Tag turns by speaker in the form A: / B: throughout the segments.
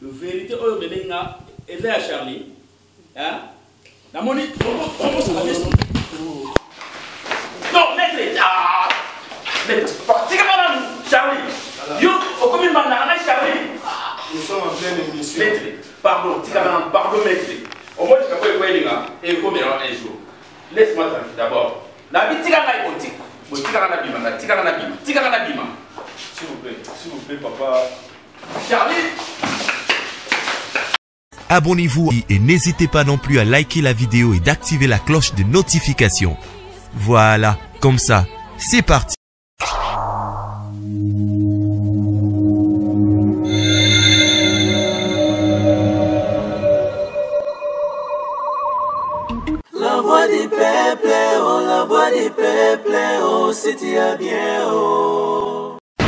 A: le vérité oyo belenga eza ya Charlie hein na moni comment ça va non maître tika bana Charlie yo okomi manda na Charlie
B: nous sommes en pleine émission
A: maître pardon tika bana pardon maître au moins tika ko elinga et comme un jour laisse-moi tranquille d'abord na bitika ngai botika botika na bima na tika na bima
B: s'il vous plaît papa
A: Charlie.
C: Abonnez-vous et n'hésitez pas non plus à liker la vidéo et d'activer la cloche de notification. Voilà, comme ça, c'est parti.
D: La voix du peuple, oh, la voix du peuple, oh, c'est bien, oh.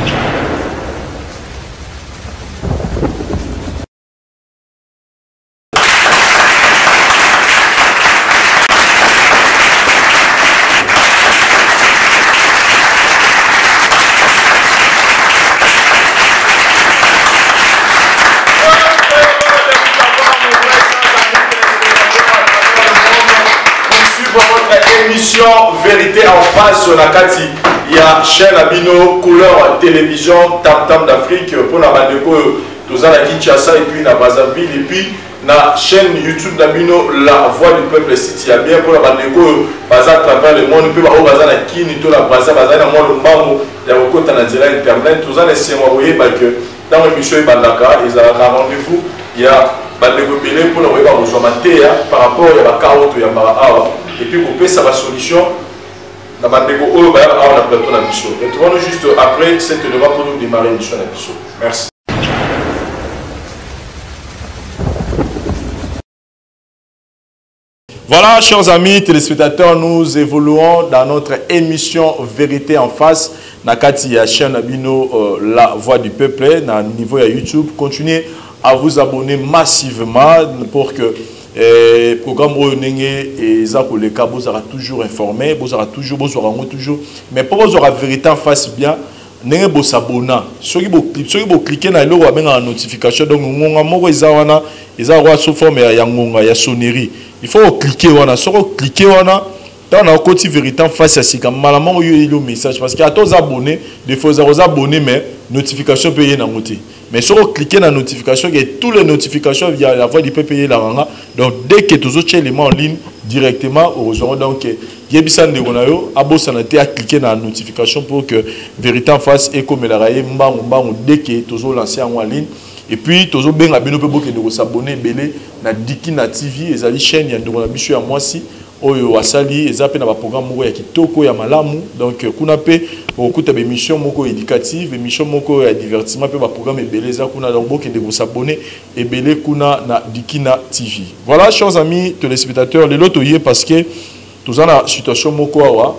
B: Émission Vérité en face sur la Kati. Il y a chaîne Abino, couleur télévision, Tam Tam d'Afrique pour la Bandeko, tous à la Kinshasa et puis la Brazzaville et puis la chaîne YouTube d'Abino, la voix du peuple City. Il y a bien pour la Bandeko, Baza à travers le monde, puis Baza la Kini, tout la Brazza, Baza dans le monde, Mamou, il y a beaucoup de internet, tous à la CMOE, dans l'émission Bandaka, ils ont un rendez-vous. Il y a Bandeko Belé pour le Weba Rozomatea par rapport à la Kaoto, il y a Mara. Et puis pour payer sa solution, dans ma dégo, on va avoir la plateau de mission. Retrouvons-nous juste après cette demande pour nous démarrer l'émission de la mission. Merci. Voilà, chers amis téléspectateurs, nous évoluons dans notre émission Vérité en face. Nakati ya chaîne Abino, la voix du peuple, dans le niveau de YouTube. Continuez à vous abonner massivement pour que le programme et Zakoleka, vous serez toujours informé, vous serez toujours, mais pour vous aurez vérité en face bien, vous s'abonner. Si vous cliquez dans la notification, donc vous avez sous forme de sonnerie. Il faut cliquer, si vous cliquez, on a côté vérité en face, c'est comme malalement le message parce qu'il y a tous abonnés, des fois vous abonnés, mais notification peut y noter. Mais si vous cliquez dans la notification, il y a toutes les notifications via la voix du PPI la ranga. Donc dès que tous autres éléments en ligne directement, heureusement donc il y a besoin de gonayo, abo santé à cliquer dans la notification pour que vérité en face et comme la raye dès que tous autres lancé en ligne. Et puis tous autres bien abonné peut beaucoup de s'abonner belé na Dikina TV et ali chaîne ya ndongona biso ya mwasi. Oyo wasali ezape na ba programme moko ya kitoko ya malamu donc kuna pe okuta be émission moko éducative émission moko ya divertissement pe ba programme ebeleza kuna donc boke de vous abonner ebele kuna na Dikina TV. Voilà chers amis téléspectateurs les loto yé parce que tous en a situation moko awa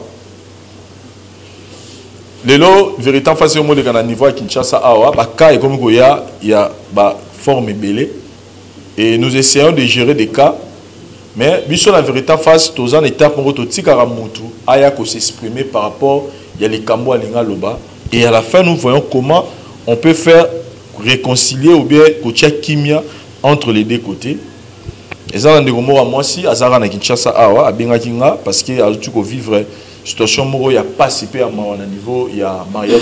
B: lelo vérité en face au monde na niveau à Kinshasa awa ba cas et comme goya il y a ba forme ebele et nous essayons de gérer des cas. Mais, sur la vérité face, tous en étape pour aya s'exprimer par rapport à les Kambo à Loba. Et à la fin, nous voyons comment on peut faire réconcilier ou bien kotia kimia entre les deux côtés. Et ça, on a moi aussi, Azara na Kinshasa awa, abenga kinga, parce que a tout vivre situation moro, il y a pas si peu à niveau, il y a mariage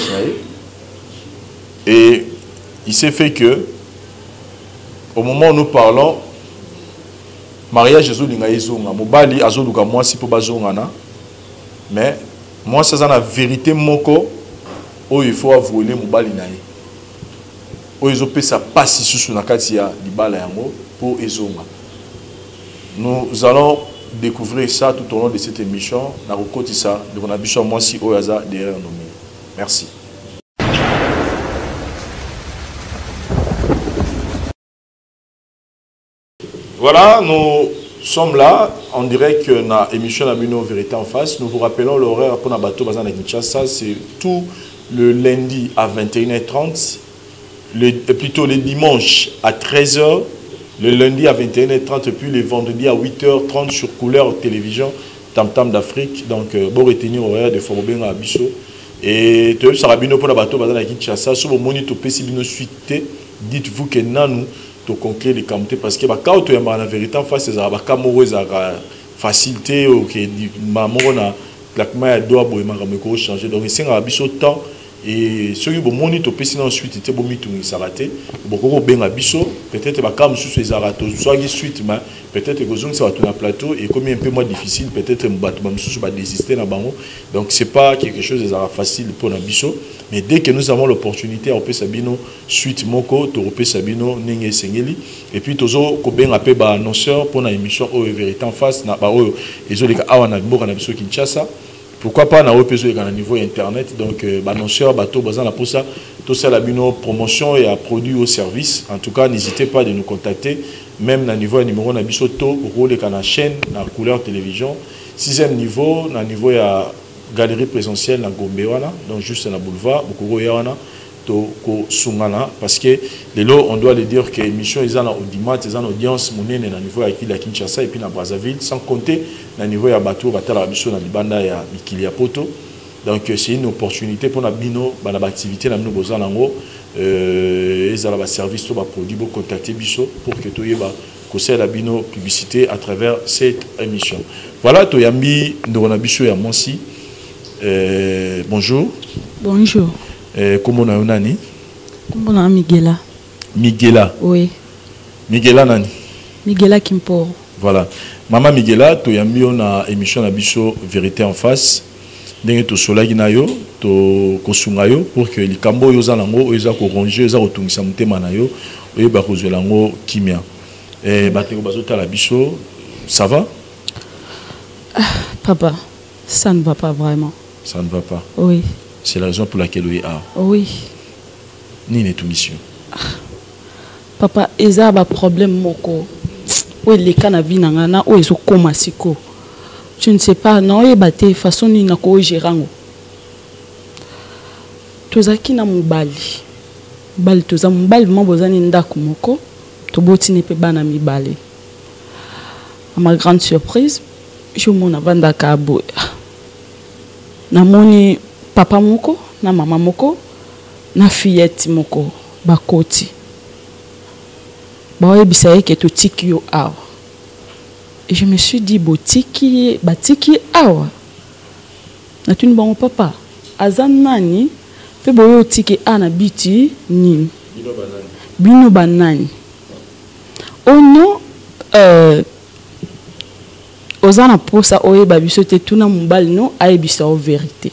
B: et il s'est fait que au moment où nous parlons. Mariage ezolinga ezonga mobali azoluka mwasi po bazongana mais moi ça na vérité moko o il faut avouer mobali na ye o ezopesa pasi susu na kati ya libala yango pour ezonga. Nous allons découvrir ça tout au long de cette émission na kokotisa de na biso mwasi o yaza derrière nous. Merci. Voilà, nous sommes là, on dirait que dans l'émission Abino Vérité en face, nous vous rappelons l'horaire pour Nabato Bazan à Kinshasa, c'est tout le lundi à 21h30, plutôt le dimanche à 13h, le lundi à 21h30 et puis le vendredi à 8h30 sur couleur télévision Tam Tam d'Afrique. Donc, bon retenir l'horaire de Forobeng à Bisso. Et tu as Sarabino pour Nabato Bazan à Kinshasa, sur le monito Pessibino suite, dites-vous que nous to conclure les camotés parce que quand tu as la vérité en face c'est ba kamoro za facilité ou que maman na claquement ya doigt boy makambo ko changer donc c'est un biso temps et ceux qui vont moniter au ensuite était bon mitou s'arrêter beaucoup benga biso peut-être ba kam sous ces arato soit suite mais peut-être que ça va tourner plateau et comme un peu moins difficile peut-être mbato ba sous ba désister na bango donc c'est pas quelque chose de facile pour na biso mais dès que nous avons l'opportunité on peut sabino suite moko to peut sabino ninge sengeli et puis tozo ko benga pe ba annonceur pour na émission au vérité en face na ba o ezoleka awana mboka na biso Kinshasa. Pourquoi pas dans le niveau internet donc annonceur bateau bazan pour ça tout ça la promotion et à produit au service en tout cas n'hésitez pas de nous contacter même dans niveau numéro na biso to rôle na chaîne na couleur télévision 6e niveau na niveau ya galerie présentielle na Gombewana donc juste na boulevard beaucoup yana to ko sungana parce que les lots on doit le dire que émission ils en audimat ils en audience monene na niveau ya Kinshasa et puis na Brazzaville sans compter na niveau ya bateau batala biso na libanda ya Mikili Poto donc c'est une opportunité pour na bino bana activité na bino bozanango ezala ba service to ba produit bo contacter biso pour que toyeba ko la bino publicité à travers cette émission voilà to yambi ndona biso ya Monsi bonjour
E: bonjour.
B: Comment on a nani?
E: Comment on a Miguela?
B: Miguela.
E: Oui.
B: Miguela nani?
E: Miguela Kimpo.
B: Voilà. Maman Miguela, tu as mis une émission à Bicho Vérité en face. Dès que tu sois là, tu kosungayo pour que les cambo yo zalango oza ko ranger oza ko tungisa mutema na yo oyo ba kozelango kimia. Bateko bazota la Bicho, ça va?
E: Papa, ça ne va pas vraiment.
B: Ça ne va pas.
E: Oui.
B: C'est la raison pour laquelle il est là.
E: Oui.
B: Ni n'est tout mission.
E: Papa, il y a un problème moko. Oui, les cannabis n'angana ou ils ont commencé ko. Tu ne sais pas non et batté façon ni na ko gérango. Tozaki na mubali. Bali toza mubali mabozani ndako moko. Toboti ne pe bana mibali. À ma grande surprise, je m'en avanda kabo. Namoni papa moko na mama moko na fillette moko bakoti bawe bisaye ke to tiki yo awa et je me suis dit botiki batiki awa na tuni bango papa azan nani pe boyo tiki ana biti ni bino banani oh non ozana posa oye babiso te tuna mobali no ayebisa o vérité.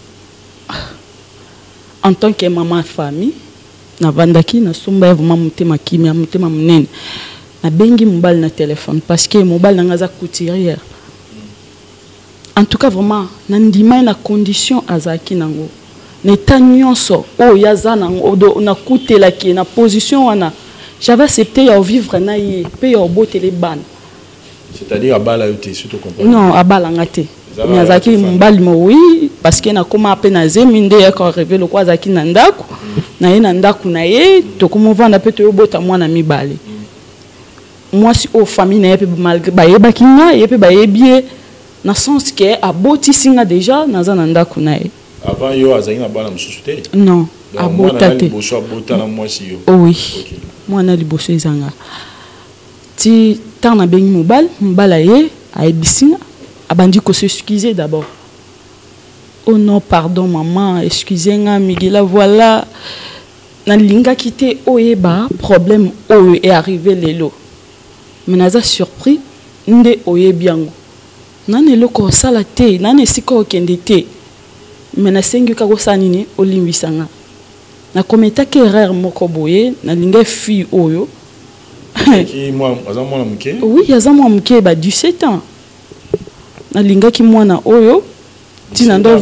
E: En tant que maman famille, na vandaki na somba vraiment mutema kimia mutema munene. Na bengi mobile na téléphone parce que mobile nangaza couturière. En tout cas vraiment na ndima na condition azaki nango. Neta nyonso o yaza nango na kutela ki na position wana. J'avais accepté ya vivre na ye pe ya botele ban.
B: C'est-à-dire abala yote surtout comprendre.
E: Non, abala ngate. Mais azaki mbali mo oui parce que na koma pe na zeminde ya ko révéler le quoi zaki na ndako na ye na ndako na ye to komo vanda pe to bota mwana mibale moi si o famille na ye pe malgré ba ye bakinga ye pe ba ye bien na sens que aboti singa déjà na za na ndako na ye
B: avant yo azaki na bana msusute
E: non abota te
B: boso abota na moi si yo
E: oui mwana liboso ezanga ti tant na bengi mobala ye a ebisinga abandi ko s'excuser d'abord. Oh non, pardon maman, excusez-moi Miguela, voilà. Na linga quitté oyeba problème oyo est arrivé lelo. Mais naza surpris nde oye biango. Nane loko sala te, nane siko kende te. Mais na sengi ka ko sanini olimbisanga. Na kometa ke erreur moko boye, na linga fille oyo.
B: Qui moi azamona muke?
E: Oui, azamona muke ba 17 ans. Na linga ki mwana oyo tina ndo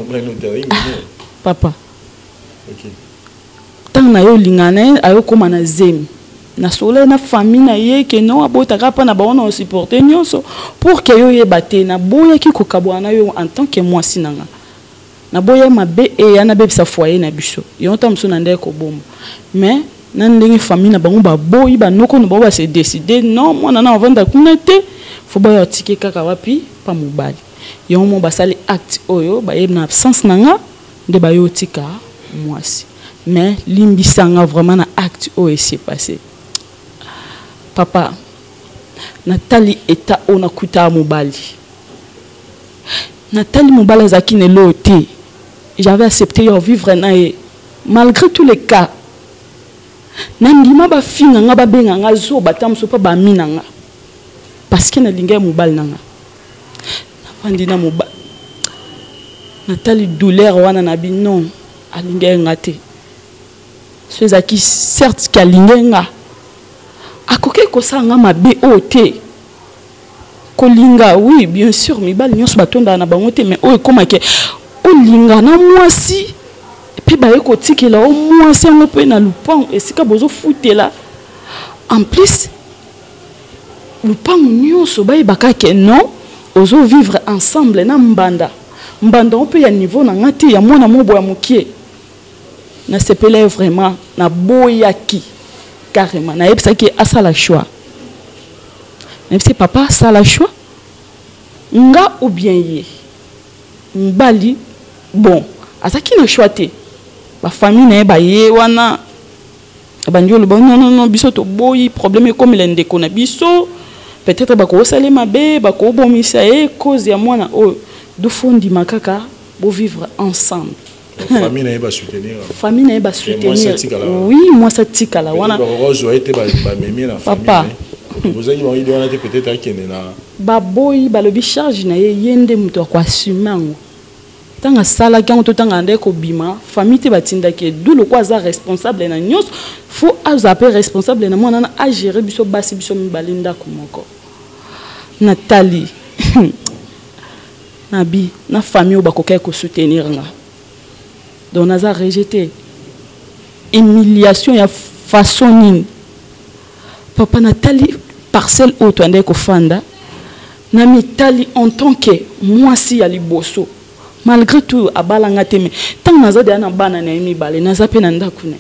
E: papa
B: OK
E: tant na yo lingana ayo koma na zemi na sole na famille na ye ke no abota kapa na baona supporter nyonso pour que yo ye baté na boya ki ko kabwana yo en tant que moi sinanga na boya mabe e yana be sa foyer na biso yo tamso na ndeko bomba mais na ndenge famille na bango ba boyi ba noko no ba se décider non moi na vanda kunete faut ba yo tike kaka wapi pas mobali yo mo basali acte oyo ba yebna absence nanga de ba yo tika mwasi mais limbisanga vraiment na acte oyo s'est passé Papa, Nathalie eta ona kuta mobali. Nathalie mobali zaki ne loté. J'avais accepté de vivre malgré tous les cas. Nandima ba fina nga ba benga nga zo batam so pa ba minanga. Parce que na linga mobali nanga. Nafandina mobali. Nathalie douleur wana na bi non alinga ngate. Ceux qui certes qui alinga nga. Akoke ko sanga mabe ote. Kolinga oui bien sûr mibali nyos batonda na bango te mais o ekoma ke olinga na mwasi pe ba eko tikela o mwasi ngo pe na lupang esika bozo futela en plus lupang nyonso ba ibaka ke non ozo vivre ensemble na mbanda on peut ya niveau na ngati ya mwana mobo ya mukie na sepele vraiment na boyaki carrément na yebisa ki asala choix. Même si papa ça la choix nga ou bien yé mbali bon azaki na choix te ba famille na ba yé wana banjolo bon non biso to boyi problème comme l'ende kona biso peut-être ba ko sale mabe ba ko bomisa e cause ya mwana o do fondi makaka bo vivre ensemble.
B: Famille na ba soutenir.
E: Famille na ba soutenir. Oui, moi ça tikala wana. Papa vous avez dit peut-être qu'il y a baboy balobi charge na yende muto kwa assumer tanga sala kango to tanga ndeko bima famille te batinda ke d'où le quoi za responsable na nyos faut azaper responsable na mona na gérer biso basi biso mibalinda komoko Nathalie nabi na famille bakoka ko soutenir nga donc naza rejeté humiliation ya façon nini papa Nathalie parcelle auto ande ko fanda na mitali en tant que moi si ya liboso malgré tout abalanga teme tant naza de na bana na mi balé naza pe na ndakune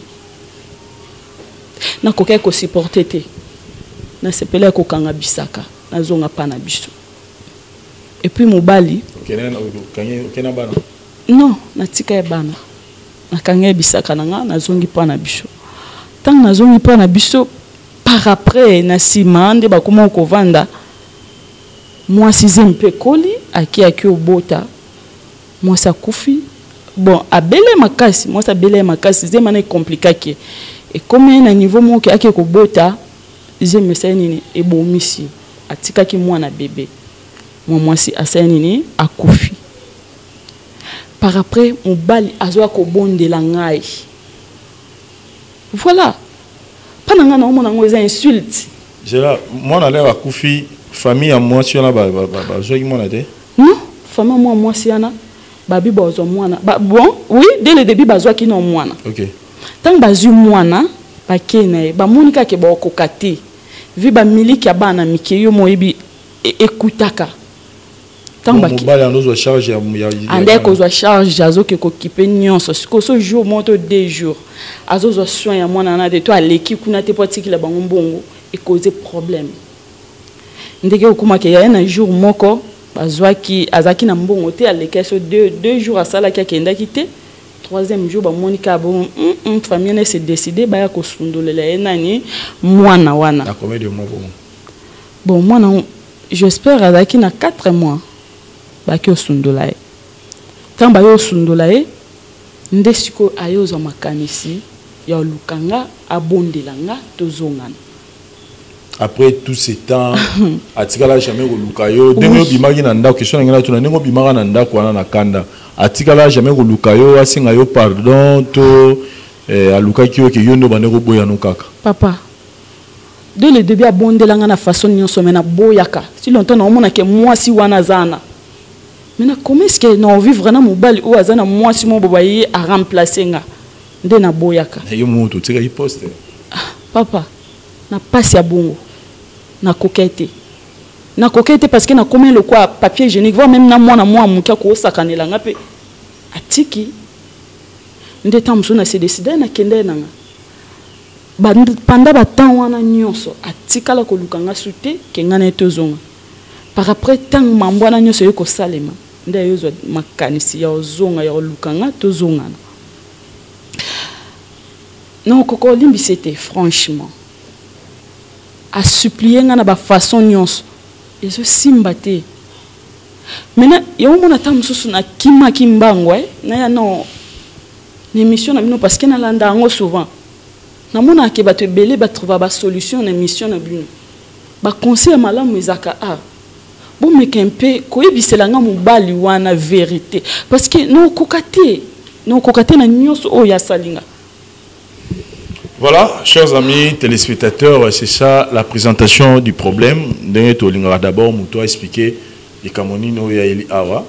E: na koka ko supporter te na sepela ko kanga bisaka na zonga pana biso et puis mobali kena bana non na tika ya bana na kanga bisaka na zongi pana biso tant na zongi pana biso par après na simande ba comment ko vanda moi sixième pe koli aki obota moi ça kufi bon abele makasi moi ça bele makasi zema na compliqué qui et comme na niveau mon ki aki ko bota zema nini e bomisi atika ki moi na bébé moi si asenini akufi par après mon bali azwa ko bondela ngai voilà pananga na omona ngo eza insulte
B: jela moi na a kufi famille à moi si on a joie mon ade
E: non famille moi si ana babi bozo mwana bon oui dès le début bazwa ki no mwana
B: OK
E: tant bazu mwana bakena ba monika ke ba kokati vi ba miliki ya bana mikeyo moyibi ekutaka tant ba ki
B: mobali ando charge ya
E: ande ko zo charge azo ke ko kipe nyonso ko so jour moto 2 jours azo zo soin ya mwana na de to aleki kuna te potiki la bango mbongo et causer problème ndeke okuma ke ya na jour moko bazwaki azaki na mbongo te aleki so 2 jours asala ki akenda kite 3e jour ba monika bon famille ne se décider ba ya ko sundolela enani mwana wana
B: na combien de mois
E: bon mwana j'espère azaki na 4 mois ba ki osundola e tant ba yo sundola e ndesiko ayozo makanisi ya lukanga abondelanga tozongana.
B: Après tout ce temps atikala jamais kolukayo dengo bimaki na ndako question ngena tuna nengo bimaka na ndako wana na kanda atikala jamais kolukayo asinga yo pardon to alukaki yo ke yondo baneko boya no kaka
E: papa de le début abondelanga na façon nyonso mena boyaka si longtemps na omona ke moi si wana zana maintenant comment est-ce que na vivre na mobali ou azana moi si mo bobaye a remplacer nga nde na boyaka
B: yo mutu tika yi poste
E: papa na passe ya bongo na coquette parce que na combien le quoi papier hygiénique voire même na moi mukia ko sakanela nga pe atiki nde tamso na se décider na kende nanga pendant temps wana nyonso atikala ko lukanga sute ke ngana etozonga par après tant mambo na nyonso yeko salema nde yozo makanisi ya ozonga ya lukanga tozonga non koko limbi c'était franchement a supplié nga na ba façon nyonso ezo simba te maintenant yo mona ta mususu na kima kimbango na ya non l'émission na bino parce que na landa ngo souvent na mona ke bato belé ba trouver ba solution na émission na bino ba conseil malamu ezaka bon mais kempe ko ebisela nga mobali wana vérité parce que non kokate na nyonso o ya salinga.
B: Voilà, chers amis téléspectateurs, c'est ça la présentation du problème. D'abord, Mouto a expliqué les Camonino et Awa.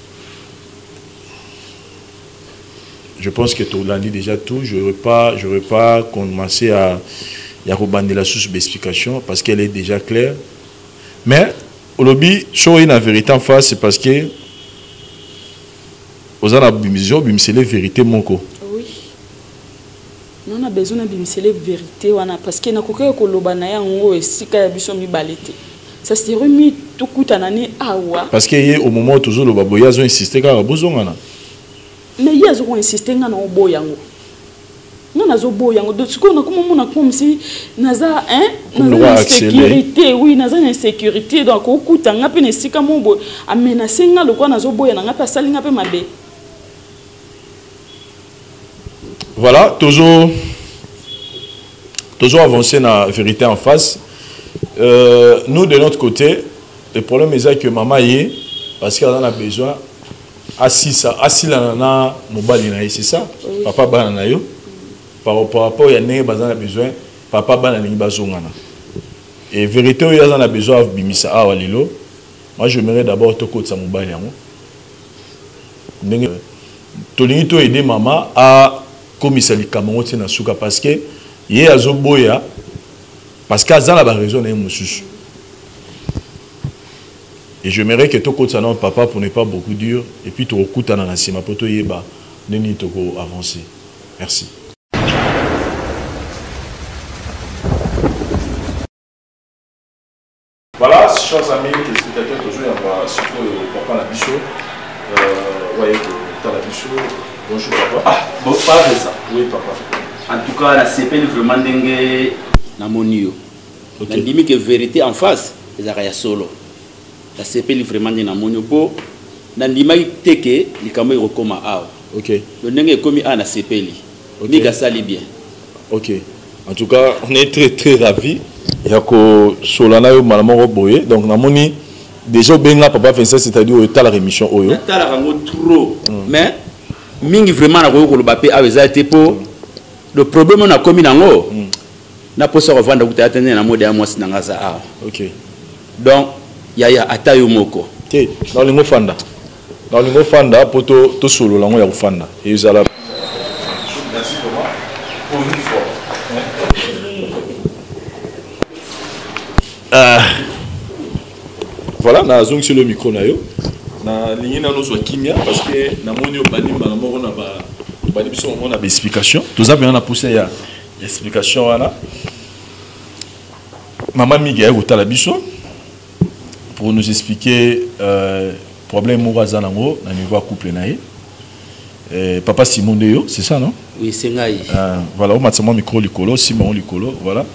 B: Je pense que tu l'as dit déjà tout. Je n'aurais pas commencé à rebander la source d'explication parce qu'elle est déjà claire. Mais, au lobby, la vérité en face, c'est parce que vous avez la vérité, mon co.
E: On a besoin de la vérité parce que ça se remet tout coup
B: parce que au moment où toujours le baboya ont insisté car besoin
E: mais ils ont insisté na boyango non nazo boyango donc ce qu'on a comme si naza insécurité oui naza insécurité donc au coup tanga pe nesika mombo a menacer nga le quoi nazo boyana nga pa salinga pe mabe.
B: Voilà, toujours avancer dans la vérité en face. Nous, de notre côté, le problème est que maman y est, parce qu'elle en a besoin, assis là, c'est ça, papa banana par rapport à y a besoin, papa banana et vérité, il y a besoin de bimisa à walilo. Moi, je m'aimerais d'abord te côté ça mobile. Tu dois aider maman à comme ça les Cameroun na souka parce que yé azoboya parce qu'azala ba raison na mususu et je m'aimerais que to kota non papa pour ne pas beaucoup dur et puis to okuta na sima poto yeba neni to ko avancer. Merci. Voilà, chers amis téléspectateurs, toujours on va surtout papa la bicho voyez que tu as la bicho. Bonjour papa.
A: Bon, pas de ça.
B: Oui papa.
A: En tout cas, la CPL vraiment dingue na monio. La limite que vérité en face, les araya solo. La CPL vraiment dingue na monio po. Na limite teke, ni kama irokoma awa.
B: OK.
A: Le dingue komi a na CPL. Ni gasali bien.
B: OK. En tout cas, on est très ravis. Yako solana yo malamoko boye. Donc na moni déjà benga papa fait ça c'est-à-dire au la rémission oyo.
A: Ta la rango trop. Mais mingi vraiment na ko lobapé aweza été pour le problème on a commis nango na posa revendre kuta atene na mode ya mwasi nanga za a.
B: OK.
A: Donc ya atayo moko.
B: Te dans lingo fanda. Dans lingo fanda poto to solo lango ya kufanda. Et uzala. Merci pour une fois. Voilà, na zong sur le micro na yo. Na ligne na nos kimia parce que na moni obani na moko na ba bani biso on a explication. Tout ça bien on a poussé ya explication là. Maman Miguel ou la biso pour nous expliquer problème moraza nango na niveau couple naé. Papa Simon Deyo, c'est ça non?
A: Oui, c'est ngai.
B: Voilà, on m'a tellement micro likolo, Simon likolo, voilà.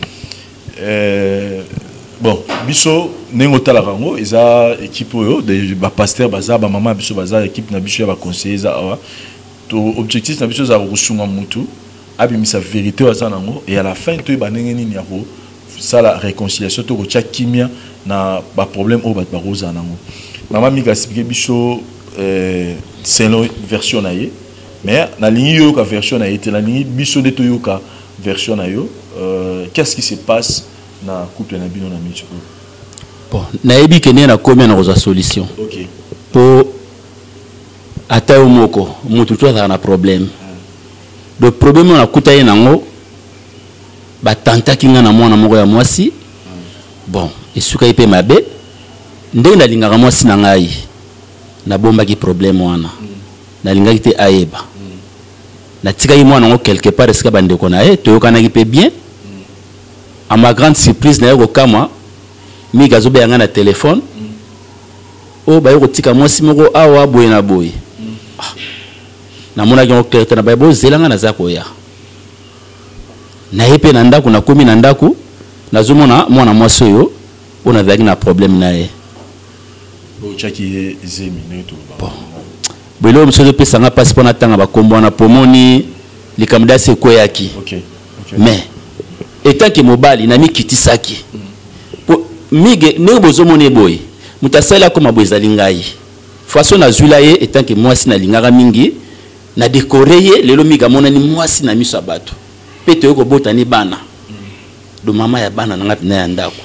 B: Bon, biso nengo tala rango eza équipe yo de ba pasteur baza ba maman biso baza équipe na biso ya ba conseiller za awa to objectif na biso za kusunga mutu abimisa vérité waza nango et à la fin to ba ndenge nini ya ko ça la réconciliation to ko tia kimia na ba problème o ba roza nango maman mi ga expliquer biso c'est la version na ye mais na ligne yo ka version na ye te la ligne biso de to yo ka version na yo qu'est-ce qui se passe na couple na bino na mitu
A: bon na yebi ke na komia na koza solution.
B: OK
A: pour ata moko mutu to na problème le problème on a kutaye nango ba tanta kinga na mwana moko ya mwasi bon esuka ipe mabe ndenge na lingaka mwasi na ngai na bomba ki problème wana na lingaki te ayeba na tika yi mwana ngo quelque part esika bandeko na ye to yokana ki pe bien. À ma grande surprise, na kama mi gazo be na téléphone. O ba yoko tika mwasi moko awa boye na boye. Na mona ki clarté na ba bo zelanga na zako ya. Na yepe na ndaku na komi na ndaku nazomona mwana mwasi oyo on avait un problème nae
B: chaki zemi neto
A: belo msozo pesa nga passe pona tanga bakombo na pomoni likamda se koyaki mais étant que mobali na mikitisaki mige ne bozomone boy mutasala ko mabweza lingai façon na zulaye étant que mwasi na lingara mingi na décorer lelo miga mona ni mwasi na miso abato pete yoko botani bana do mama ya bana ngati na ndako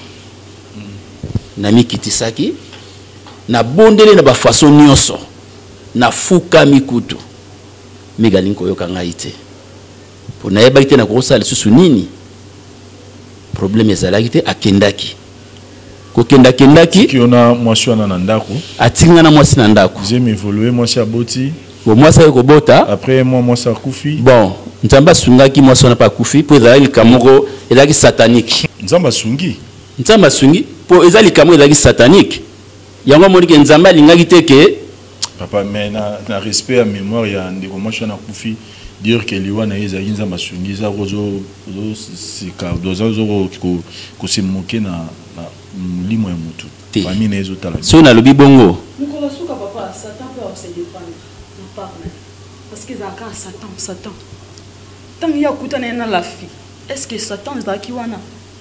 A: na mikitisaki na bondele na ba façon nyonso na fuka mikutu miga linko yoka ngaite pona yeba ite na kosa lisusu nini problème ezalaki te akendaki kokendaki
B: qui on a mwasi wana na ndako
A: atinga na mwasi na ndako
B: j'aime évoluer mwasi aboti
A: bon mwasi ko bota
B: après mwasi akufi
A: bon nzamba sungaki mwasi wana pa kufi po ezalaki kamoko ezalaki satanique
B: nzamba sungi
A: po ezali kamoko ezalaki satanique yango monike nzamba lingaki te ke
B: papa mais na respect à mémoire ya ndeko mwasi wana akufi dire que liwa na ezalaki nzamba sungi za rozo sika dozo ko se moquer na limo ya mutu famille na ezotala
A: so na lobi bongo
E: mukolo suka papa satan peut se dépendre na parle parce que zaka satan tant ya kutana na la fille est-ce que satan zaki wana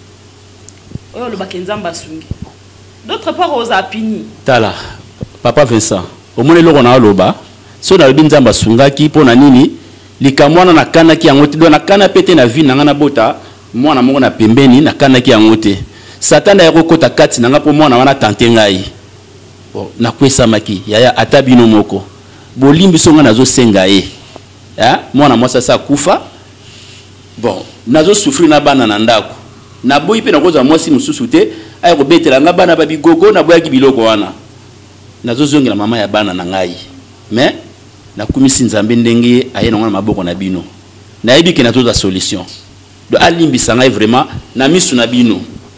E: oyo lo bakenzamba sungi d'autre part aux apini
A: tala papa Vincent omone loko na loba so na lobi nzamba sungaki pona nini likamwana na kanaki yango te do na kana pete na vie na bota mwana moko na pembeni na kanaki yango te Satan ya kokota kati nanga po mwana wana tante ngai bon na kwesa maki yaya atabino moko bolimbi songa nazo senga ye mwana mwasa sa kufa bon nazo souffrir na bana na ndako na boyi pe na koza mwasi mususu te ay ko betela nga bana babi gogo na boya kibiloko wana nazo zongela mama ya bana na ngai mais na kumisi nzambe ndenge aye na maboko na bino na yebi ke na toza solution do alimbi sanga vraiment na misu na bino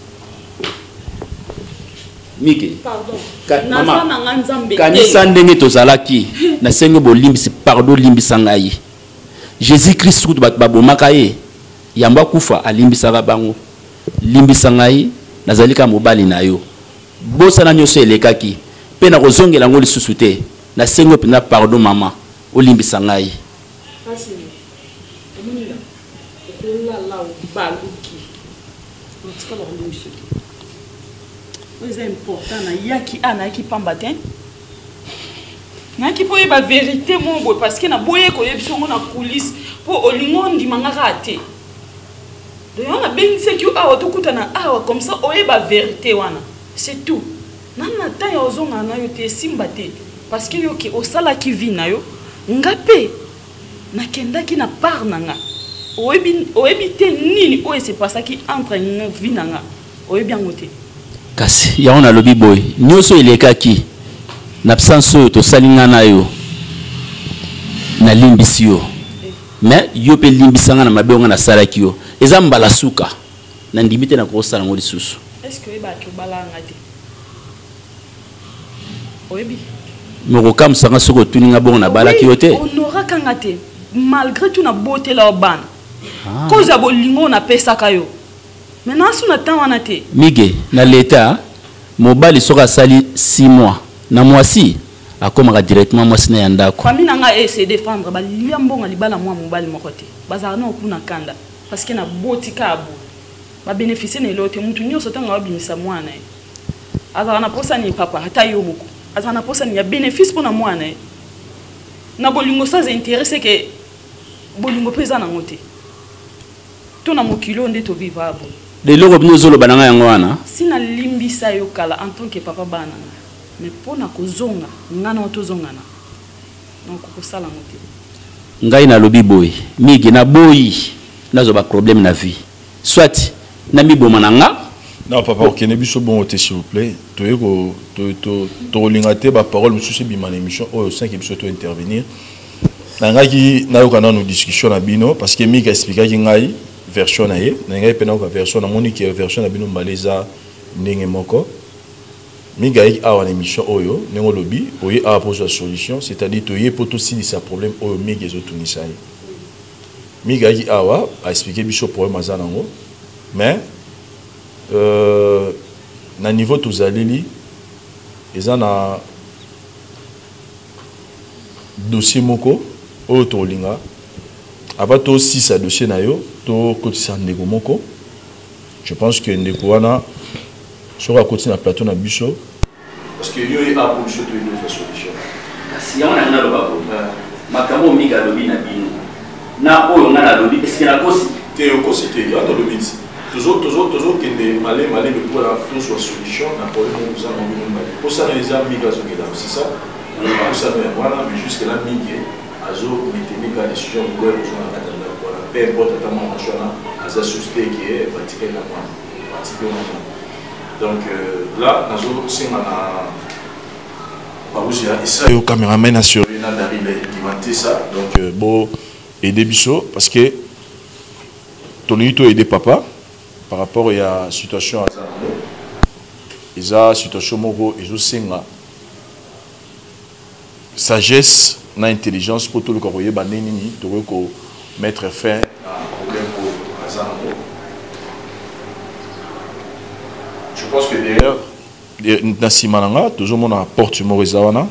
A: Mike
E: mama
A: kanisa ndenge tozalaki na senge bolimbisi pardon limbisa ngai Jésus Christ kutu bat babomaka ye yamba kufa alimbisaka bango limbisa ngai nazalika mobali na yo bosana nyonso elekaki pe na kozongela ngo lisusu te na senge pena pardon mama olimbisa ngai
E: c'est important na yaki ana ki pambaten na ki po ba vérité mon boy parce que na boye ko yebisongo na coulisse po olingo ndimanga raté donc on a bien c'est que awa to kutana awa comme ça oye ba vérité wana c'est tout nana ta yo zonga na yo te simba te parce que yo ki osala ki vi na yo ngape na kenda ki na par nanga oyebi te nini oye c'est pas ça qui entre na vi nanga oyebi angote
A: kasi ya ona lobi boy nyoso elekaki na absence to salinga na yo na limbisi yo mais yo pe limbisanga na mabonga na salaki yo eza mbala suka na ndimite na ko sala ngoli susu
E: est-ce que ba ke balanga te oyebi
A: moko kam sanga soko tuninga bonga na balaki yo te
E: on aura kanga te malgré tout na beauté la ban cause ya bolingo na pesa kayo maintenant si on attend wana te
A: mige na l'état mobali soka sali 6 mois na moisi akomaka directement mwasi na yandako
E: famille nanga essayer défendre ba liambonga libala mwa mobali moko te bazara na okuna kanda parce que na botika abo ba bénéficier na lote mutu nyonso tanga wabimisa mwana azara na posa ni papa hata yo moko azara na posa ni ya bénéfice pour na mwana na bolingo sans intérêt que bolingo pesa na ngote to na mokilo nde to vivable
A: de loko bino zolo bananga yango wana
E: sina limbisa yo kala en tant que papa bana mais pona kozonga ngana otozongana donc kosala ngote
A: ngai na lobi boy migi na boy nazo ba problème na vie soit na miboma nanga
B: non papa ok ne biso bon te s'il vous plaît to lingate ba parole mususu bima na émission o 5 épisode to intervenir nangaki na yo kana no discussion na bino parce que migi expliquer ki ngai version na ye na ngai pena ko version na moni ki version na bino mbaleza ndenge moko migai awa na émission oyo nengo lobi oye a pose la solution c'est-à-dire toye poto si sa problème oyo migi ezotunisa ye migai awa a expliquer biso problème azanango mais na niveau tozaleli eza na dossier moko oyo tolinga avant to 6 à dossier na yo to kotisa ndeko moko. Je pense que ndeko wana sera côté na plateau na biso parce que yo est à pour biso to une solution.
A: Si on a na lobako makambo minga lobi na bino na oyo ngana lobi est-ce que la kosi
B: te yo kosi te ya to lobi toujours que des malais pour la fausse solution na problème nous avons eu mal pour ça les amis gaz qui là c'est ça on va ça voilà mais jusque là mingi azo mettemika décision de besoin na katanga voilà peu importe tellement national à sa société qui est pratiquée la moi donc là nazo singa na Baousia et ça yo caméraman assuré na d'arriver qui ça donc bon aider biso parce que Tony to aider papa par rapport à la situation à la situation moko et singa sagesse na intelligence pour tout le corps ba nini to ko mettre fin à problème pour Azano. Je pense que derrière dans simananga toujours mon porte moriza wana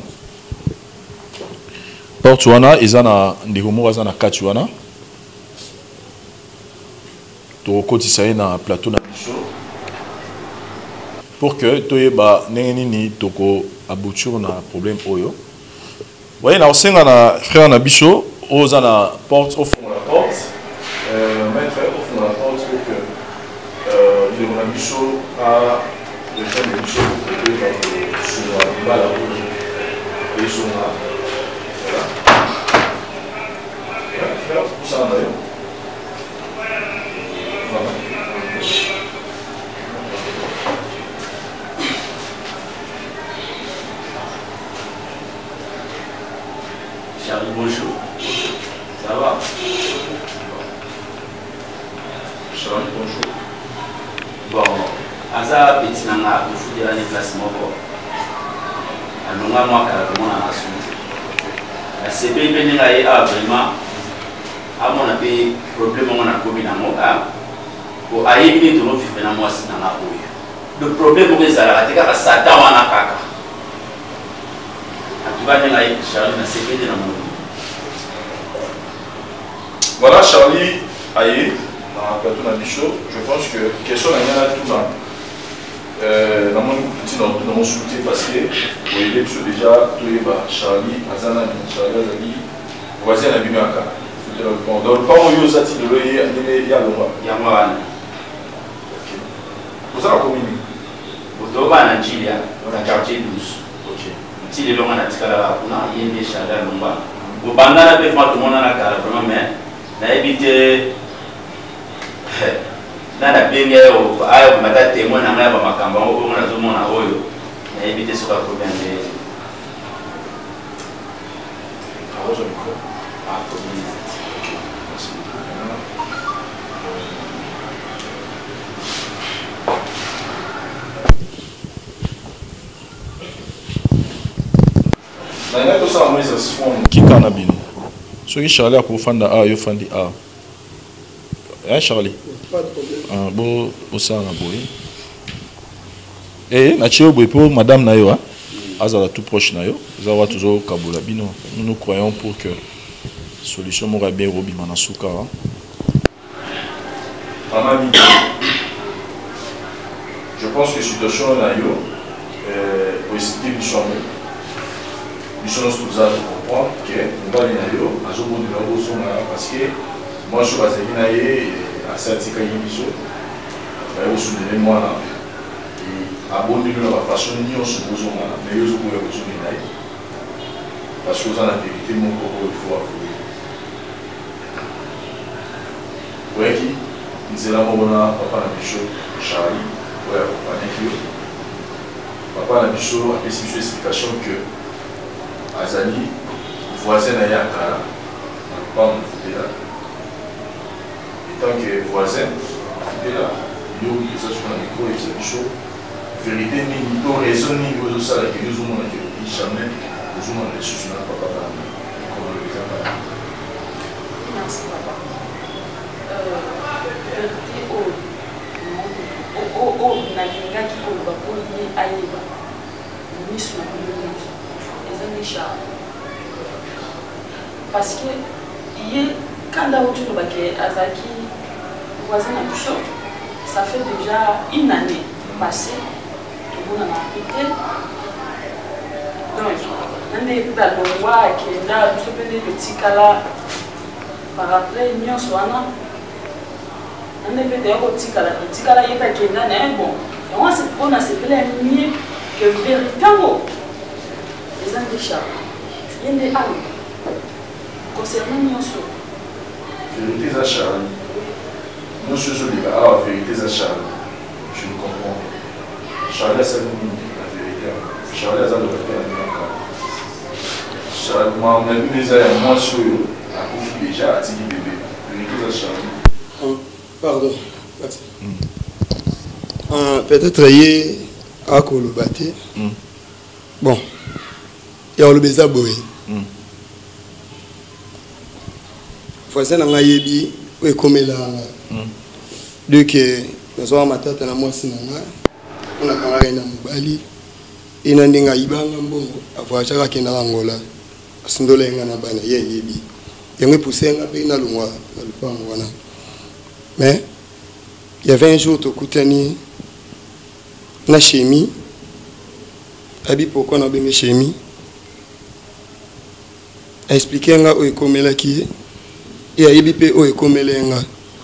B: porte wana ezana ndeko moko azana kati wana to kotisa na plateau na biso pour que toyeba nini toko aboutir na problème oyo. Voyez na osenga na frère na biso oza na porte au fond de la porte mettre au fond de la porte pour que le na biso a le chef de biso pour que sur la balle et sur la voilà frère pour ça d'ailleurs.
A: Charlie, bonjour. Ça va?
B: Charlie, bonjour.
A: Bon, Aza petit nanga, il faut dire un déplacement quoi. Alonga moi carrément à la suite. La CB benenga est vraiment à mon avis problème on a commis dans mon cas. Pour aller bien tout le vivre dans moi c'est dans la rue. Le problème pour les arrêter car ça t'a wana kaka.
B: Voilà Charlie Aye dans plateau na bicho. Je pense que question na yana tout là. Na mon petit dans mon soutien parce que pour aider bicho déjà tout ba Charlie Azana Charlie Azali voisin na bimaka. Donc pas on yo sati de loyer ya longa.
A: Ya mwana.
B: OK. Vous ça commune.
A: Vous doba na Jilia dans quartier 12.
B: OK.
A: Si les longs à tikala kuna yende chala lomba bo bangana pe fa to mona na kala vraiment mais na éviter na la benga o ayo mata témoin na ngaba makamba o ngana zo mona oyo na éviter ce problème de
B: arrose au micro
A: problème.
B: Merci. Kika na bino. Soki Charlie a pour fanda A, yo fandi A. Hein Charlie? Pas de problème. Bon, au ça na boy. Eh, na chio boy pour madame na yo hein. Azala tout proche na yo. Zawa toujours kabola bino. Nous croyons pour que solution mora bien robi manasuka hein. Maman je pense que situation na yo pour expliquer mission nous sommes tous à comprendre que nous allons aller à Zobo de la Rousseau parce que moi je suis à Zéminaye à Satika Yimiso, au sud de moi là, et à bon niveau la façon ni on se pose mais ils ont besoin de parce que vous en la vérité mon corps il faut avouer. Vous voyez qui nous allons voir papa na bicho Charlie, ouais papa na papa na bicho a fait une explication que Azali, voisin à Yakara, pas on était là. Et tant que voisin, on était là. Il y a eu que ça sur le micro et c'est chaud. Vérité, ni to raison, ni aux autres salles que nous avons dit, jamais, nous avons les sous sur papa.
F: Merci papa. Vérité,
E: oh nalingaki koloba po ye ayeba miso na bino eza nde Charles parce que ye kanda oyo tolobaki azalaki voisin na biso ça fait déjà une année passée tomonana pe te donc nande balongwa akenda biso mpe nde totikala par après nyonso wana nande mpe deya kotikala ye mpe akenda na ye bon yango mpona sepela ya mie que vérité yango eza nde Charles ye nde alo concernant nyonso
B: vérité eza Charles nyonso ezoleka awa vérité eza Charles je le comprends Charles asali nini la vérité Charles aza lokape ya minaka Charles na bino eza ya mwasi oyo akufi déjà atiki bébé vérité eza Charles
F: pardon peut-être ye akoloba te bon ya oloba eza boye voisin na ngai yebi oyo ekomelanga donc nazwaka matata na mwasi na ngai mpona kangaka na mobali ena ndenge ayibanga mbongo avoyagaka akendaka Angola asundola ye ngai na bana ye ayebi yango epuse nga mpe nalongwa na lupango wana mais il y avait un jour tokutani na chemi abi pourquoi na benge chemi a expliqué nga oyo ekomelaki ye et ayebi mpe oyo ekomele nga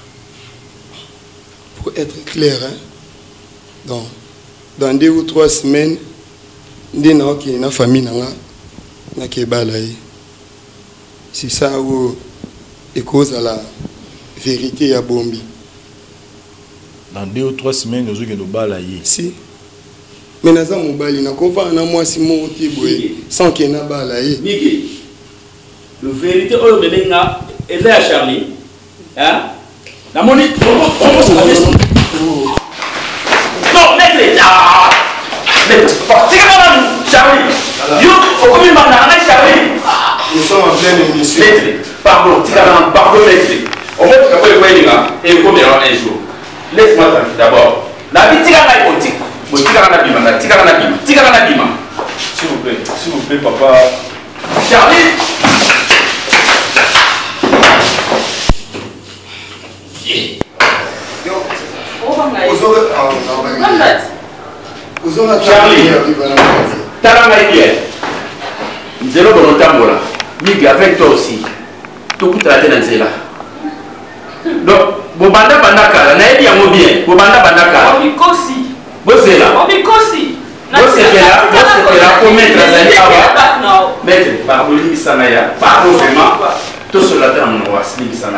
F: pour être clair hein? Donc dans 2 ou 3 semaines nde naokende na famille na nga nakebala ye c'est ça oyo ekozala vérité ya bombi
B: dans 2 ou 3 semaines nous allons bala ye
F: si mais naza mobali nakovana na mwasi moko te boye sans que na bala ye
A: Miki le vérité oyo mebenga eza ya Charlie hein namoni non maître Charlie yo okomi mandanga Charlie
F: nous sommes en pleine émission
A: maître pardon maître au moins tu peux voir linga et comme un jour laisse-moi tranquille d'abord la vie tika na ipotique tika na bima
B: s'il vous plaît papa
A: Charlie Charlie talanga bien nzelo bono tambola Miki avec toi aussi tout la tête dans cela donc bobanda bandaka na yebi yango bien bobanda bandaka
E: obikosi
A: bosela
E: obikosi
A: bosela ko mettre azali awa mettre pardon limbisana ya pardon vraiment tout cela dans mon was limbisana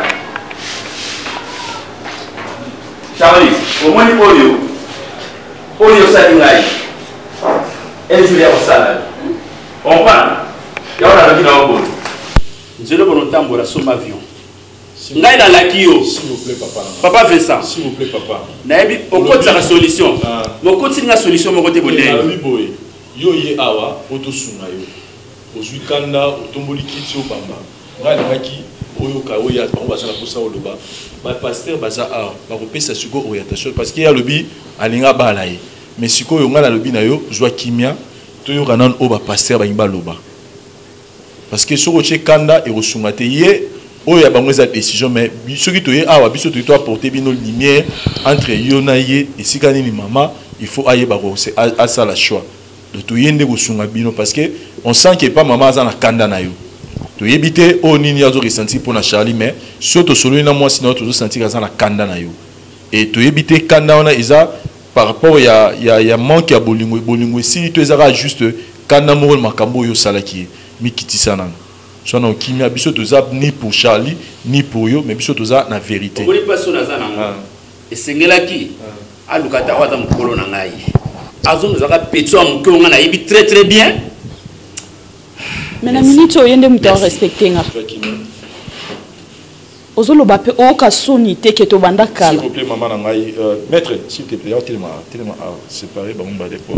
A: Charlie au moins oyo sali ngai et Julia osala on parle ya ona la bina obo nzelo bono tambola sur avion ngai na lakio
B: s'il vous plaît papa
A: papa Vincent
B: s'il vous plaît papa
A: nayebi okoti la solution mokoti nga solution moko te bonne
B: boye yo ye awa otosunga yo ozwi kanda otomboli kiti obamba ngai nangaki oyo ka oya bango baza na posa oloba bapasteur baza awa bakopesa sikoyo orientation parce que ya lobi alinga bala ye mais sikoyo ngai nalobi na yo zwa kimia toyoka nano oyo bapasteur balingi baloba parce que soki otie kanda ekosunga te ye oyo ya bango eza décision mais soki toye awa biso toyi toapporte bino lumière entre yo na ye esika nini mama il faut ayeba asala choix donc toye nde kosunga bino parce que on sent que pas mama aza na kanda na yo toyebi te oyo nini azoressentir mpona Charlie mais so tosololi na mwasi na yo tozosentir aza na kanda na yo et toyebi te kanda wana eza par rapport ya manque ya bolingo esili to ezaka juste kanda moko makambo oyo osalaki ye mikitisa nano so na okimia biso toza ni pour Charlie ni pour yo mais biso toza na vérité
A: okoli paso naza nango esengelaki alukata wata mokolo na ngai azongezaka petso ya moke onga nayebi très très bien
E: mais na minute oyo nde moto arespecte nga ozoloba pe oyoka soni te ke tobanda kala
B: s'il vous plaît maman na ngai maître s'il te plaît telema séparé bango mbade po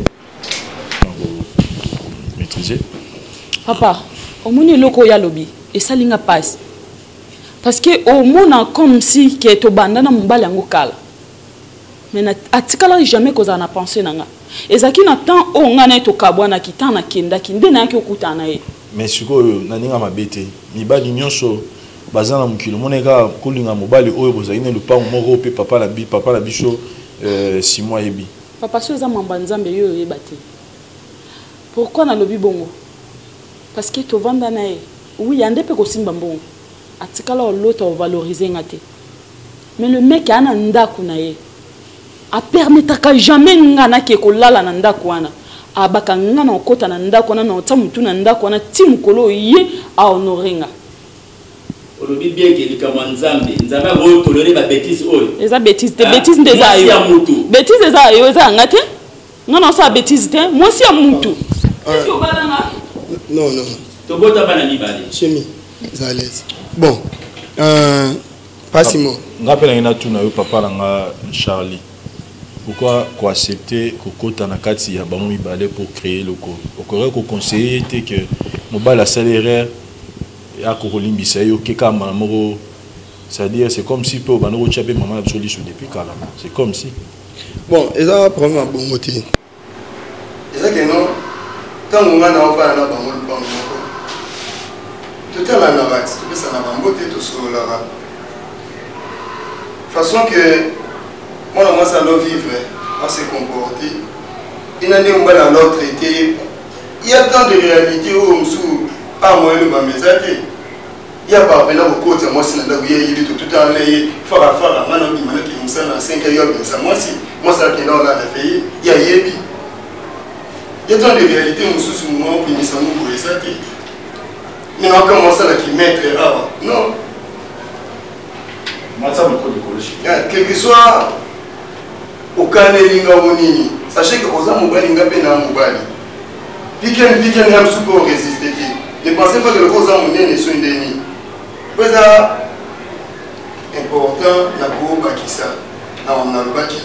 B: maîtriser
E: papa omoni eloko oyo alobi esalinga pasi parce que omona comme si ke tobanda na mobali yango kala mais atikala jamais koza na penser nanga ezaki na temps o ngana to kabwana kitana kenda kinde na ki okutana ye
B: mais sikoyo na ninga mabete mibali nyonso bazana mukilo moneka kulinga mobali oyo bozali ne lupango moko pe papa la biso 6 mois yebi
E: papa so za mamba nzambe yo yebate pourquoi na lobi bongo parce que to vanda na ye oui yande pe ko simba mbongo atikala l'autre valoriser ngate mais le mec a un ndako na ye a permettre jamais ngana ke ko lala na ndako wana abaka ngana okota na ndako wana na otamutu na ndako wana timu kolo ye a honorenga
A: olobi bien que likama nzambe nzambe go tolérer ba bêtise oyo
E: eza bêtise te bêtise ndeza yo bêtise eza yo eza ngate ngana sa bêtise te moi si ya mutu est-ce que balanga
F: non
A: to bota bana mibale
F: chemi za l'aise bon pas Simon
B: ngapela ina tuna yo papa langa Charlie pourquoi ko accepter ko kota na kati ya ba mibale pour créer le co okore ko conseiller te que mobala salaire ya ko limbisa yo keka mamoro c'est-à-dire c'est comme si po banoko tchape maman absolue sur depuis kala c'est comme si
F: bon eza problème bon côté eza que non quand on a na va na ba mo bango tout à la narate tout ça na ba mbote to so la façon que moi ça doit vivre à se comporter il n'a pas dans l'autre traité il y a tant de réalités où sous à moi le bamezate il y a pas venir au côté moi c'est là où il y a tout en les fara maintenant il m'a dit que ça na 5 heures ça moi ça qui dans la fait il y a yebi il y a tant de réalités où sous moi puis ça nous pour ça mais on commence à qui mettre non quel que soit aucun élinga bonini sachez que aux hommes mobile ngapé na mobile piquen ham support résister ne pensez pas que le cause hommes ne sont indemni c'est important na ko bakisa na on a le baki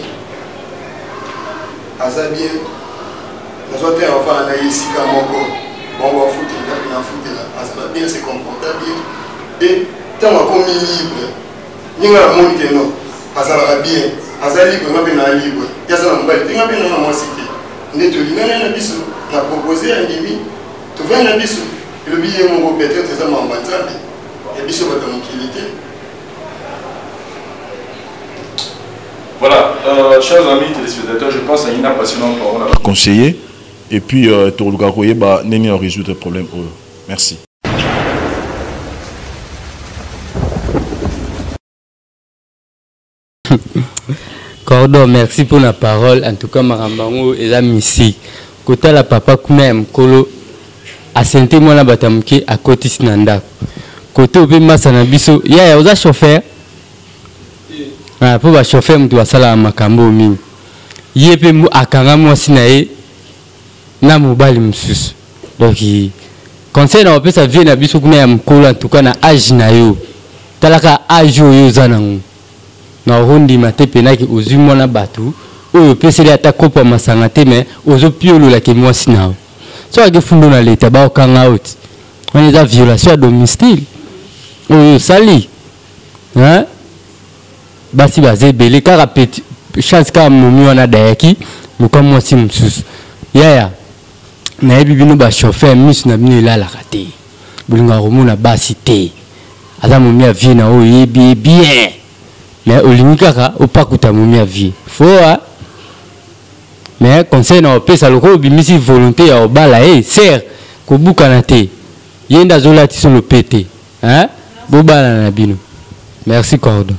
F: asa bien nous autres enfants na ici comme moko on va foutre là asa bien se comporter bien et tant qu'on est libre ninga moni que non asa bien asa libre ngape na libre yasa na mbali tinga pe na moi cité ne to lingana na biso na proposer un demi to vient na biso le billet mon peut-être ça m'a embatté et biso ba tranquillité.
B: Voilà, chers amis téléspectateurs, je pense à une passionnante parole à conseiller et puis Tourluka Koye ba neni à résoudre le problème. Merci.
G: Cordon, merci pour la parole. En tout cas, Marambango et la musique. Côté la papa même, Kolo, a senti moi la batamuki à côté Sinanda. Côté au pays Masanabiso, il y a un chauffeur. Pour le chauffeur, je dois savoir Makambo. Il y a peu à Kangamo Sinae, na mobile msus. Donc, conseil na opesa vie na biso kuna ya mkolo en tout cas na âge na yo. Talaka âge yo zanango. Na rondi matepe na ki ozumona batu oyo peseli ata kopa masanga te mais ozo piolo la ke moi sinao so ake fundo na leta ba okanga out on est à violation à domicile oyo sali hein basi bazebele kaka petit chance ka momi wana dayaki luka moi si msusu yaya na yebi bino ba chauffeur misu na bino la raté bulinga romona basi te ata momi a vie na oyo yebi bien mais olimikaka opakuta momi a vie faut mais conseil na opesa loko bimisi volonté ya obala ser ko bukana te yenda zolati sur le pété hein bobala na bino merci Cordon.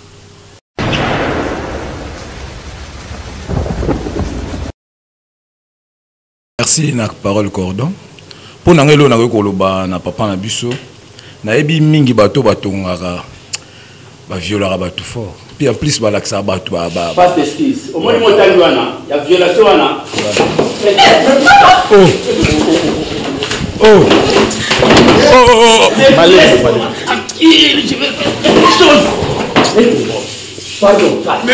B: Merci na parole Cordon pour nangelo na ko loba na papa na biso na ebi mingi bato batongaka ba violera bato fort puis en plus ba laksa bato ba
A: pas d'excuse au moins motali wana ya violation wana
F: Pardon. Mais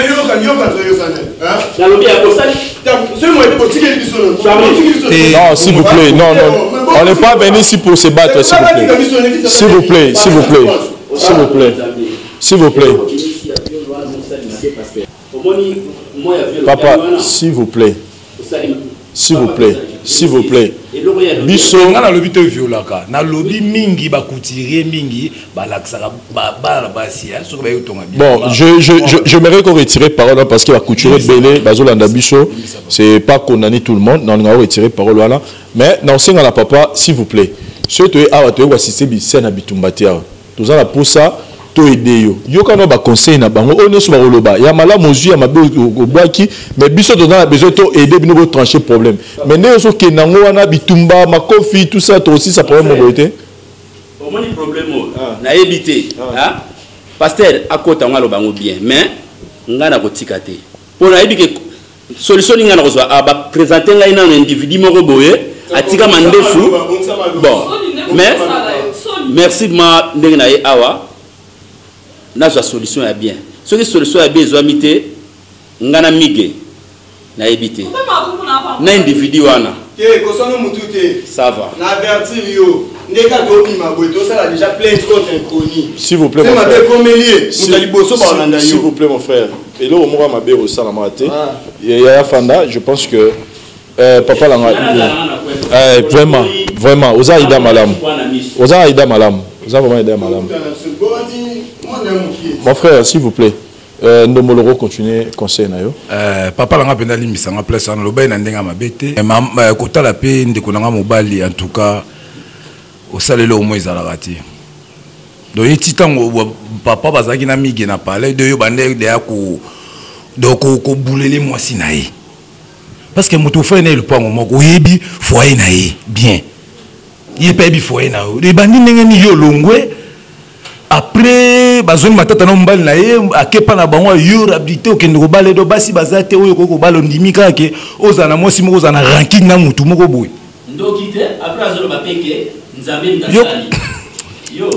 B: non, s'il vous plaît, non, on n'est pas venu ici pour se battre, s'il vous plaît. S'il vous plaît, s'il vous plaît, s'il vous plaît, s'il vous plaît. Papa, s'il vous plaît. S'il vous plaît. S'il vous plaît. Biso
H: na lobby te violaka. Na lobby mingi ba couturier mingi ba laksaka ba basia so ba yotonga bien.
B: Bon, j'aimerais qu'on retire parole parce que la couturier belé bazolanda biso, c'est pas condamner tout le monde, non on va retirer parole là. Mais non c'est la papa, s'il vous plaît. Ce tu a tu assister bisen na bitumbatia. Tous ça pour ça to aider yo. Yo kana ba conseil na bango on est sur loba. Ya mala mozu ya mabe obaki mais biso to na besoin to aider bino trancher problème. Mais ne so ke nango wana bitumba makofi tout ça to aussi ça problème mo côté.
A: Au moins le problème na éviter hein. Pasteur akota ngalo bango bien mais ngana ko tikate. Pour na éviter solution ngana ko so ba présenter ngai na individu moko boye atika mandefu. Bon. Mais merci ma ndenge na awa. Na sa solution est bien. Ce qui solution est bien, zoamité, ngana mige, na éviter. Na individu wana. Ça va.
F: Na avertir yo. Ndeka dobi maboto, ça a déjà plein contre inconnu.
B: S'il vous plaît mon frère. S'il vous plaît mon frère. Et là au moins ma béro ça na maté. Il y a Fanda, je pense que papa langa vraiment oza ida malam. Oza ida malam. Oza vraiment ida malam. Mon frère, s'il vous plaît, Ndomoloro continue conseil na yo.
H: Papa langa penda limisanga place na loba na ndenga mabete. Kota la pe ndeko nanga mobali en tout cas au salelo au moins ezalaka te. Donc yeti tango papa bazaki na mige na parler de yo bande de ya ko donc ko boulele mwasi na ye. Parce que moto fa na le pango moko yebi foyer na ye bien. Yepe bi foyer na yo. De bandi ndenge ni yo longwe. Après bazoni matata na mbali na ye akepa na bango yo habité okende ko bale do basi bazate oyo ko balo ndimika ke ozana mwasi moko ozana ranking na mutu moko boy
A: ndoki te après azolo bapeke nzambe ndasali yo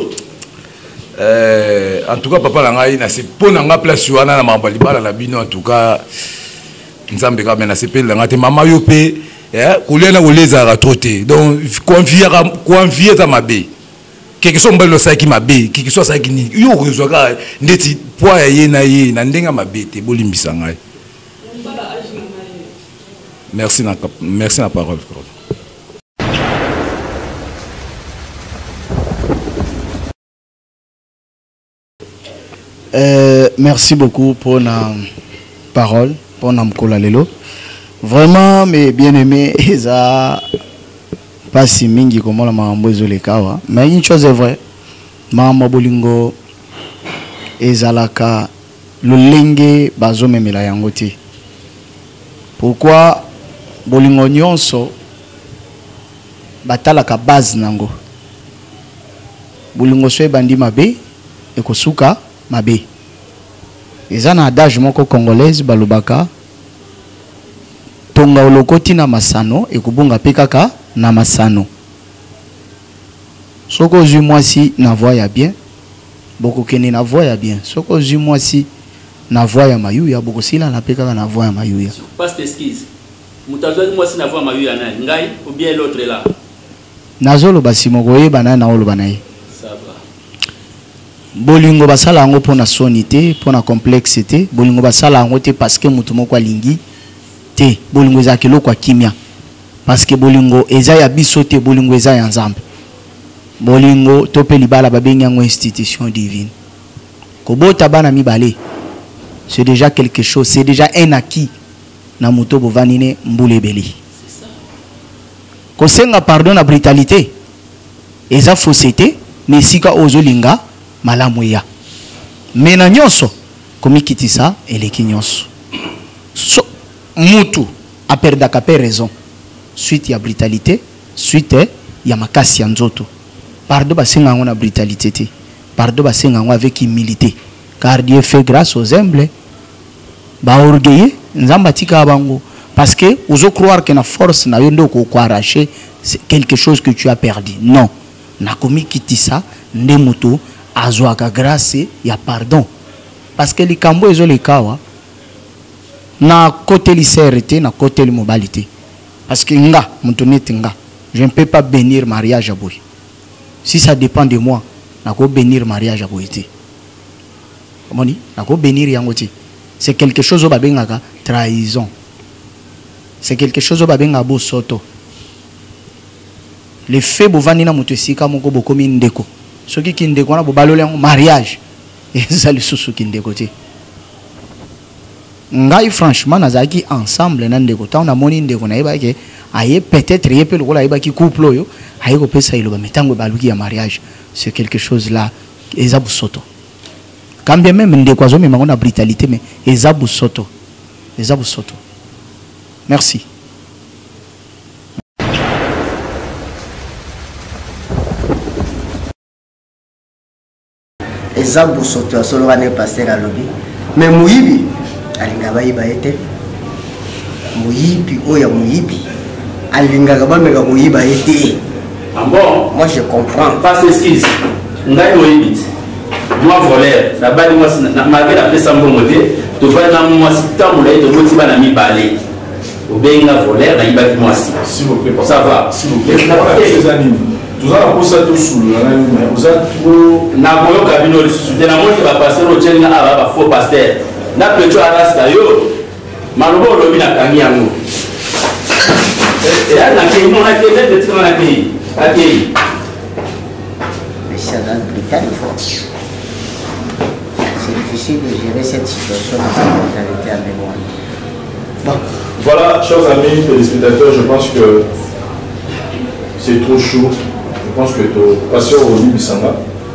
H: en tout cas papa la ngai na se pona nga place wana na mambali bala na bino en tout cas nzambe ka mena se pe la ngate mama yo pe kolena koleza ra troté donc confier ta mabe quelque chose mbalo sa ki mabe quelque chose sa ki ni yo rezoka ndeti poa ye na ndenga mabe te bolimbisa ngai. Merci la parole.
I: Merci beaucoup pour la parole, pour la lelo. Vraiment, mes bien-aimés, ça pas si mingi comme la mambo ezolekawa. Mais une chose est vraie, mambo bolingo ezalaka lolenge bazo memela yango te. Pourquoi bolingo nyonso batalaka base nango. Bolingo so ebandi mabe ekosuka mabe. Eza na adage moko congolaise balobaka tonga olokoti na masano ekubunga pe kaka na masano. Soko zui mwasi na voix ya bien boko kene na voix ya bien. Soko zui mwasi na voix ya mayuya boko sila na pe kaka na voix ya mayuya.
A: Pas d'excuse. Mutazwa mwasi na voix mayuya na ngai ou bien l'autre là.
I: Nazolo basimoko yeba na olo banaye. Bolingo basala yango pona sonité, pona complexité, bolingo basala yango te parce que mutu moko alingi te, bolingo ezaki lokwa kimia. Parce que bolingo eza ya biso te, bolingo eza ya nzambe. Bolingo tope libala babengi yango institution divine. Kobota bana mibale. C'est déjà quelque chose, c'est déjà un acquis na muto bovanine mbule beli. C'est ça. Kosenga pardon na brutalité. Eza fausseté, mais sika ozolinga malamu ya mena nyonso komikitisa eleki nyonso so mutu a perdaka pe raison suite ya brutalité suite ya makasi ya nzoto pardon basenga ngo na brutalité te pardon basenga ngo avec humilité car Dieu fait grâce aux humbles ba orgueilleux nzamba tika bango parce que ozo croire que na force na yo ndoko ko arracher c'est quelque chose que tu as perdu non na komikitisa nde mutu azwaka grâce ya pardon parce que likambo ezo lekawa na côté liserité na côté mobalité parce que nga mutonete nga je ne peux pas bénir mariage à boy si ça dépend de moi na ko bénir mariage à boy te moni na ko bénir yango te c'est quelque chose au babengaka trahison. C'est quelque chose qui est beau soto. Les faits bovani na mutesika moko bokomi ndeko. Soki ki ndeko na bobalole mariage. Et ça le sous ki ndeko te. Ngai franchement nazaki ensemble na ndeko ta on a moni ndeko na yeba ke aye peut-être yepé lokola yeba ki couple oyo aye ko pesa iloba metango baluki ya mariage. C'est quelque chose là ezabu soto. Quand bien même ndeko azomi mango na brutalité mais ezabu soto. Ezabu soto. Merci.
J: Ezabu soto solo wane passer à lobby mais muyibi alinga bayiba ete muyibi oya muyibi alinga ba mega muyiba ete.
A: Ah bon,
J: moi je comprends
A: pas excuse ngai muyibi moi voleur la bali moi malgré la pesa mbongo te to va na moi sitamula to moti bana mi balé obenga voleur na ibaki moi
B: s'il vous plaît
A: ça va
B: s'il vous plaît ces animes tout ça pour ça tout sous vous êtes trop
A: na boyo kabino le sous de la mort qui va passer au tchenga aba faux pasteur na pecho arasta yo malobo lobi na kangi yango et là na ke non na ke de tsama na ke akei
J: mais ça dans le force. C'est difficile de gérer cette situation dans sa mentalité à mémoire.
B: Bon. Voilà, chers amis téléspectateurs, je pense que c'est trop chaud. Je pense que tu passes au Bissanga.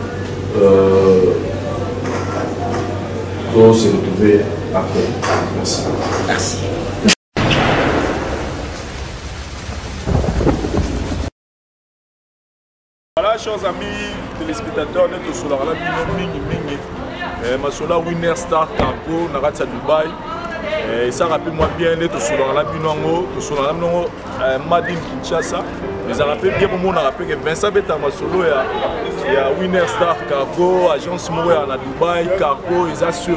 B: On se retrouver après. Merci.
J: Merci.
B: Voilà, chers amis téléspectateurs, nous sommes sur la Mingi. Masola Winner Star Cargo, Naratsa Dubaï. Et ça rappelle-moi bien, nous sommes sur la Binongo, nous sommes sur la Madine Kinshasa. Mais ça rappelle bien, on a rappelé que Vincent Beta Masolo, il y a Winner Star Cargo, agence Moué à Dubaï, Cargo, ils assurent,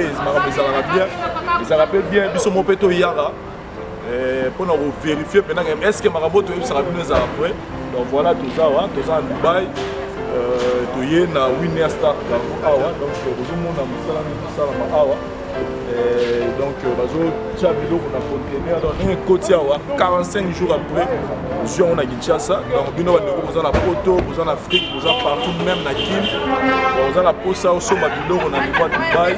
B: ça rappelle bien, ils sont mon péto Yara. Pour nous vérifier, est-ce que Maraboto sera venu après. Donc voilà tout ça, tout ça en Dubaï. Tu es na Winner Star Cargo Awa, donc tout le monde a mis ça dans Awa. Donc on a conteneur dans un côté 45 jours après, on a Kinshasa. Donc nous avons la photo, vous en Afrique, vous en partout, même na Kim. Vous en la posa au sommet on a niveau Dubaï.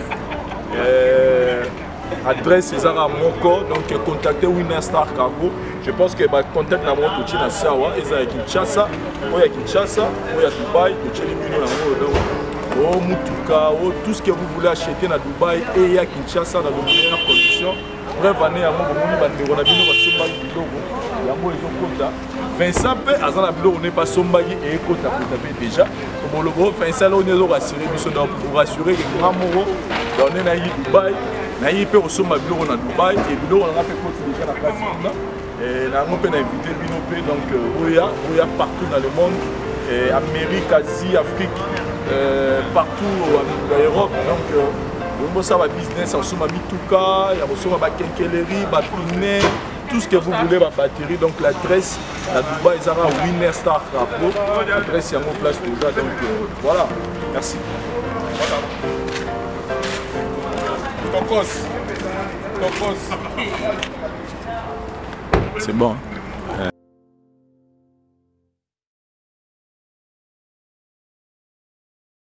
B: Adresse César Moko, donc contactez Winner Star Cargo. Je pense que contact na mon touché na Sawa, ils à Kinshasa, ou à Kinshasa, ou à Dubaï, touché les millions donc Mutuka, tout ce que vous voulez acheter na Dubaï et à Kinshasa dans de meilleures conditions. Bref, année à mon on a bino basomba biloko, yango les kota. Vincent pe azana biloko n'est pas sombagi et kota déjà. Bon le gros Vincent là on est rassuré biso donc pour rassurer que grand moro dans na Dubaï. Naïe peut recevoir biloko na Dubaï et biloko on a fait côté déjà la place là. Et là on peut inviter Binopé donc Oya partout dans le monde, Amérique, Asie, Afrique, partout en Europe. Donc on ça va business, on se met tout cas, on se met kenkeleri, batuné, tout ce que vous voulez, ma batterie. Donc l'adresse à Dubaï, ça va Winner Star Cargo. L'adresse est en place déjà. Donc voilà, merci. Tocos. C'est bon. Hein?